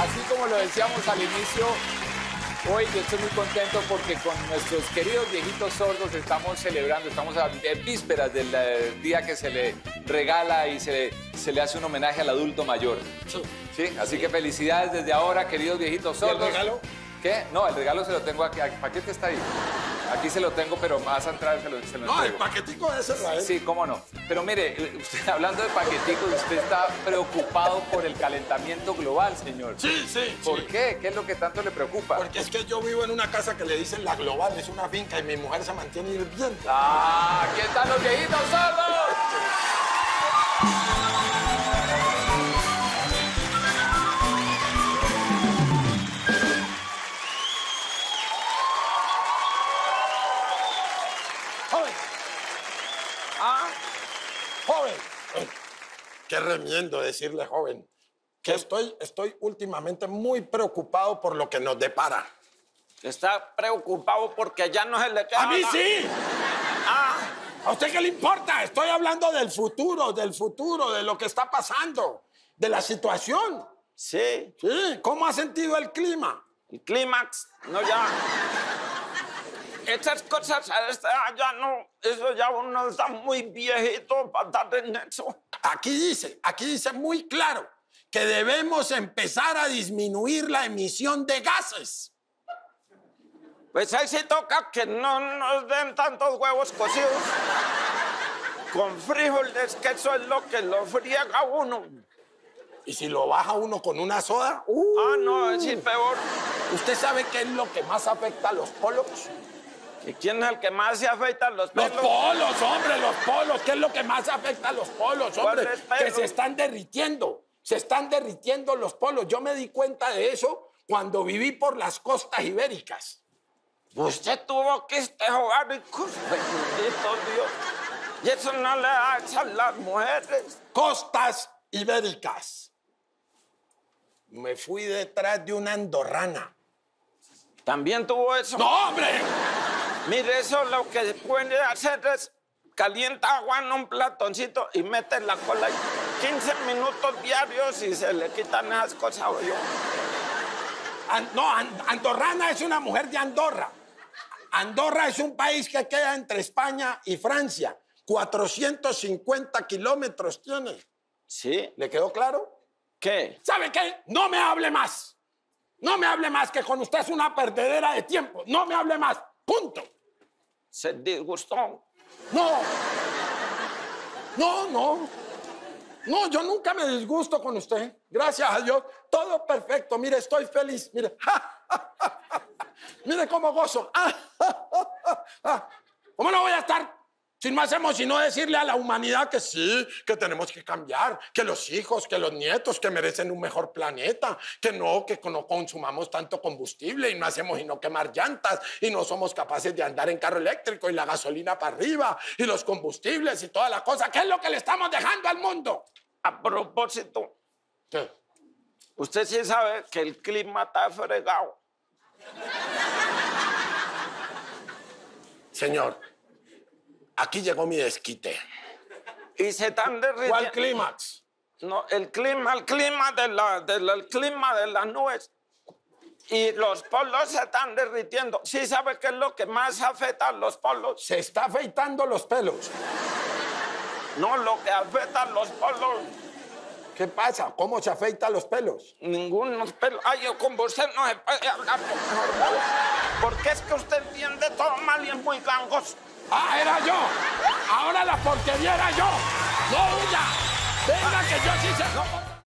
así como lo decíamos al inicio, hoy yo estoy muy contento porque con nuestros queridos viejitos sordos estamos celebrando, estamos en vísperas del día que se le regala y se le hace un homenaje al adulto mayor. Sí. Así que felicidades desde ahora, queridos viejitos sordos. ¿Y el regalo? ¿Qué? No, el regalo se lo tengo aquí. ¿El paquete está ahí? Aquí se lo tengo, pero más atrás se lo entrego. No, el paquetico de ese Rael. Sí, cómo no. Pero mire, usted, hablando de paqueticos, usted está preocupado por el calentamiento global, señor. Sí, sí. ¿Por sí. qué? ¿Qué es lo que tanto le preocupa? Porque es que yo vivo en una casa que le dicen La Global, es una finca y mi mujer se mantiene hirviendo. ¡Ah! ¡Aquí están los viejitos sordos! ¡Joven! ¡Ah! ¡Joven! Qué remiendo decirle joven. Que estoy últimamente muy preocupado por lo que nos depara. Está preocupado porque ya no se le queda... ¡A mí nada. sí! Ah, ¿A usted qué le importa? Estoy hablando del futuro, de lo que está pasando, de la situación. sí. Sí, ¿cómo ha sentido el clima? El clímax, no ya. Estas cosas ya no... Eso ya uno está muy viejito para estar en eso. Aquí dice muy claro que debemos empezar a disminuir la emisión de gases. Pues ahí sí toca que no nos den tantos huevos cocidos con frijoles, que eso es lo que lo friega uno. Y si lo baja uno con una soda, Ah, no, es sí peor. ¿usted sabe qué es lo que más afecta a los polos? ¿Y quién es el que más se afeita los Los pelos? polos, hombre, los polos. ¿Qué es lo que más afecta a los polos, hombre? ¿Cuáles Que pelos? se están derritiendo. Se están derritiendo los polos. Yo me di cuenta de eso cuando viví por las costas ibéricas. Usted tuvo que jugar y bendito Dios. Y eso no le hace a las mujeres. Costas ibéricas. Me fui detrás de una andorrana. También tuvo eso. ¡No, hombre! Mire, eso lo que puede hacer es calienta agua en un platoncito y mete la cola ahí. 15 minutos diarios y se le quitan esas cosas. Yo. Andorrana es una mujer de Andorra. Andorra es un país que queda entre España y Francia. 450 kilómetros tiene. ¿Sí? ¿Le quedó claro? ¿Qué? ¿Sabe qué? No me hable más. No me hable más, que con usted es una perdedera de tiempo. No me hable más. Punto. ¿Se disgustó? No. No, yo nunca me disgusto con usted. Gracias a Dios. Todo perfecto. Mire, estoy feliz. Mire. Mire cómo gozo. ¿Cómo no voy a estar sin más hacemos sino decirle a la humanidad que sí, que tenemos que cambiar, que los hijos, que los nietos, que merecen un mejor planeta, que no consumamos tanto combustible y no hacemos sino quemar llantas y no somos capaces de andar en carro eléctrico y la gasolina para arriba y los combustibles y toda la cosa? ¿Qué es lo que le estamos dejando al mundo? A propósito, ¿Qué? usted sí sabe que el clima está fregado. Señor, aquí llegó mi desquite. Y se están derritiendo. ¿Cuál clímax? No, el clima el clima de las nubes. Y los polos se están derritiendo. ¿Sí sabe qué es lo que más afecta a los polos? Se está afeitando los pelos. No, lo que afecta a los polos. ¿Qué pasa? ¿Cómo se afeita los pelos? Ningunos pelos. Ay, yo con usted no se puede hablar. Porque es que usted entiende todo mal y es muy gangoso. ¡Ah, era yo! Ahora la porquería era yo. ¡No huya! ¡Venga, que yo sí sé cómo!